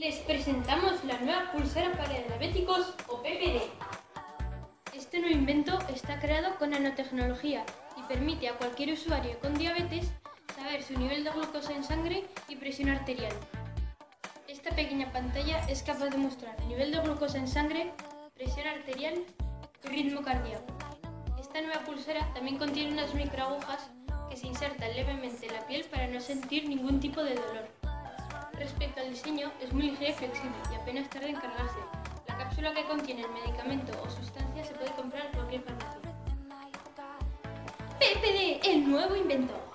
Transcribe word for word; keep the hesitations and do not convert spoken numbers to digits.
Les presentamos la nueva pulsera para diabéticos o P P D. Este nuevo invento está creado con nanotecnología y permite a cualquier usuario con diabetes saber su nivel de glucosa en sangre y presión arterial. Esta pequeña pantalla es capaz de mostrar nivel de glucosa en sangre, presión arterial y ritmo cardíaco. Esta nueva pulsera también contiene unas microagujas que se insertan levemente en la piel para no sentir ningún tipo de dolor. Respecto al diseño, es muy ligera y flexible y apenas tarda en cargarse. La cápsula que contiene el medicamento o sustancia se puede comprar en cualquier farmacia. P P D, el nuevo invento.